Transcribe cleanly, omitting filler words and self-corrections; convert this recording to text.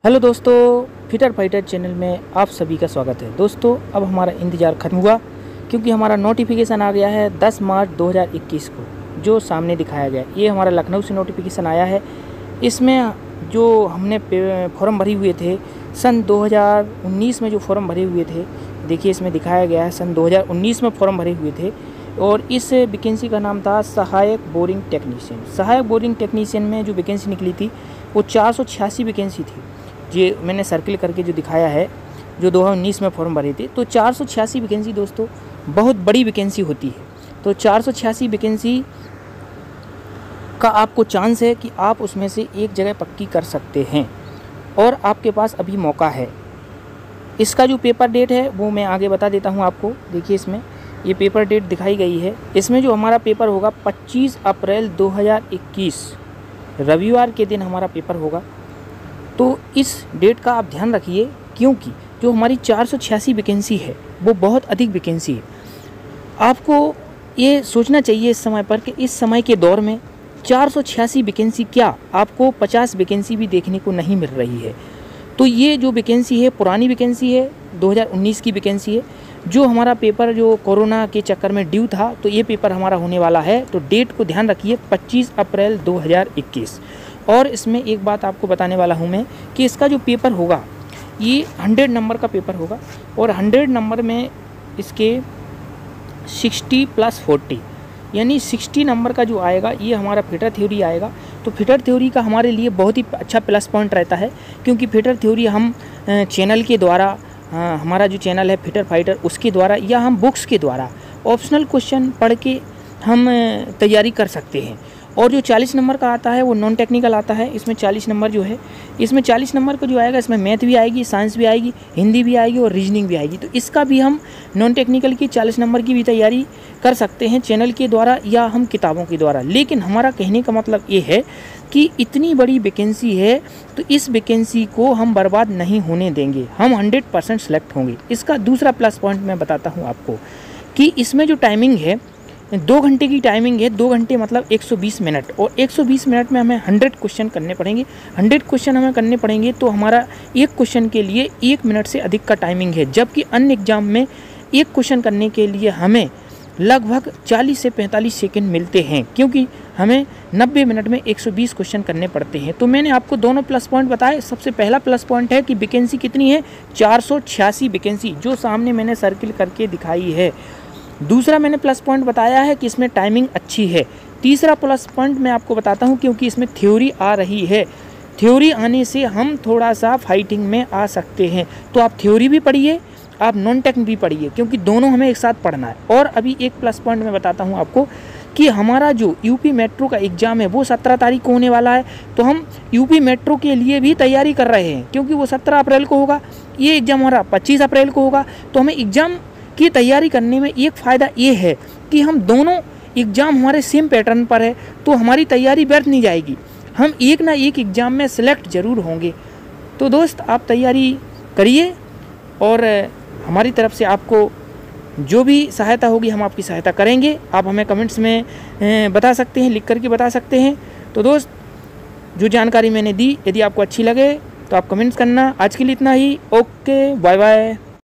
Hello दोस्तों, fitter fighter channel में आप सभी का स्वागत है। दोस्तों अब हमारा इंतज़ार ख़त्म हुआ क्योंकि हमारा नोटिफिकेशन आ गया है 10 मार्च 2021 को, जो सामने दिखाया गया। ये हमारा लखनऊ से नोटिफिकेशन आया है। इसमें जो हमने फॉर्म भरे हुए थे सन 2019 में, जो फॉर्म भरे हुए थे, देखिए इसमें दिखाया गया है सन 2019 में फॉर्म भरे हुए थे और इस वैकेंसी का नाम था सहायक बोरिंग टेक्नीशियन। सहायक बोरिंग टेक्नीशियन में जो वैकेंसी निकली थी वो 486 वैकेंसी थी। ये मैंने सर्किल करके जो दिखाया है, जो 2019 में फॉर्म भरे थे, तो 486 वैकेंसी दोस्तों बहुत बड़ी वैकेंसी होती है। तो 486 वैकेंसी का आपको चांस है कि आप उसमें से एक जगह पक्की कर सकते हैं और आपके पास अभी मौका है। इसका जो पेपर डेट है वो मैं आगे बता देता हूं आपको। देखिए इसमें ये पेपर डेट दिखाई गई है। इसमें जो हमारा पेपर होगा 25 अप्रैल 2021 रविवार के दिन हमारा पेपर होगा। तो इस डेट का आप ध्यान रखिए क्योंकि जो हमारी 486 वैकेंसी है वो बहुत अधिक वैकेंसी है। आपको ये सोचना चाहिए इस समय पर कि इस समय के दौर में 486 वैकेंसी क्या, आपको 50 वैकेंसी भी देखने को नहीं मिल रही है। तो ये जो वैकेंसी है पुरानी वैकेंसी है, 2019 की वैकेंसी है। जो हमारा पेपर जो कोरोना के चक्कर में ड्यू था, तो ये पेपर हमारा होने वाला है। तो डेट को ध्यान रखिए 25 अप्रैल 2021। और इसमें एक बात आपको बताने वाला हूँ मैं कि इसका जो पेपर होगा ये 100 नंबर का पेपर होगा और 100 नंबर में इसके 60 + 40 यानी 60 नंबर का जो आएगा ये हमारा फिटर थ्योरी आएगा। तो फिटर थ्योरी का हमारे लिए बहुत ही अच्छा प्लस पॉइंट रहता है क्योंकि फिटर थ्योरी हम चैनल के द्वारा, हमारा जो चैनल है फिटर फाइटर, उसके द्वारा या हम बुक्स के द्वारा ऑप्शनल क्वेश्चन पढ़ के हम तैयारी कर सकते हैं। और जो 40 नंबर का आता है वो नॉन टेक्निकल आता है। इसमें 40 नंबर जो है, इसमें 40 नंबर का जो आएगा, इसमें मैथ भी आएगी, साइंस भी आएगी, हिंदी भी आएगी और रीजनिंग भी आएगी। तो इसका भी हम नॉन टेक्निकल की 40 नंबर की भी तैयारी कर सकते हैं चैनल के द्वारा या हम किताबों के द्वारा। लेकिन हमारा कहने का मतलब ये है कि इतनी बड़ी वैकेंसी है तो इस वैकेंसी को हम बर्बाद नहीं होने देंगे, हम 100% सेलेक्ट होंगे। इसका दूसरा प्लस पॉइंट मैं बताता हूँ आपको कि इसमें जो टाइमिंग है 2 घंटे की टाइमिंग है। 2 घंटे मतलब 120 मिनट और 120 मिनट में हमें 100 क्वेश्चन करने पड़ेंगे। 100 क्वेश्चन हमें करने पड़ेंगे तो हमारा एक क्वेश्चन के लिए 1 मिनट से अधिक का टाइमिंग है, जबकि अन्य एग्जाम में एक क्वेश्चन करने के लिए हमें लगभग 40 से 45 सेकंड मिलते हैं क्योंकि हमें 90 मिनट में 120 क्वेश्चन करने पड़ते हैं। तो मैंने आपको दोनों प्लस पॉइंट बताए। सबसे पहला प्लस पॉइंट है कि वैकेंसी कितनी है, 486 वैकेंसी, जो सामने मैंने सर्किल करके दिखाई है। दूसरा मैंने प्लस पॉइंट बताया है कि इसमें टाइमिंग अच्छी है। तीसरा प्लस पॉइंट मैं आपको बताता हूं क्योंकि इसमें थ्योरी आ रही है। थ्योरी आने से हम थोड़ा सा फाइटिंग में आ सकते हैं। तो आप थ्योरी भी पढ़िए, आप नॉन टेक भी पढ़िए क्योंकि दोनों हमें एक साथ पढ़ना है। और अभी एक प्लस पॉइंट मैं बताता हूँ आपको कि हमारा जो यूपी मेट्रो का एग्ज़ाम है वो 17 तारीख को होने वाला है। तो हम यूपी मेट्रो के लिए भी तैयारी कर रहे हैं क्योंकि वो 17 अप्रैल को होगा, ये एग्ज़ाम हमारा 25 अप्रैल को होगा। तो हमें एग्ज़ाम की तैयारी करने में एक फ़ायदा ये है कि हम दोनों एग्ज़ाम हमारे सेम पैटर्न पर है तो हमारी तैयारी व्यर्थ नहीं जाएगी, हम एक ना एक एग्ज़ाम में सेलेक्ट ज़रूर होंगे। तो दोस्त आप तैयारी करिए और हमारी तरफ से आपको जो भी सहायता होगी हम आपकी सहायता करेंगे। आप हमें कमेंट्स में बता सकते हैं, लिख करके बता सकते हैं। तो दोस्त जो जानकारी मैंने दी यदि आपको अच्छी लगे तो आप कमेंट्स करना। आज के लिए इतना ही। Okay, bye bye.